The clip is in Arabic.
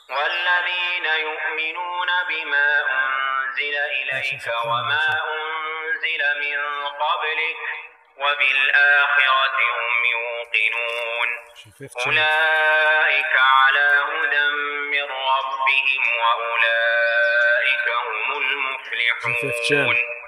والذين يؤمنون بما أنزل إليك وما أنزل من قبلك وبالآخرة هم يوقنون أولئك على هدى من ربهم وأولئك هم المفلحون.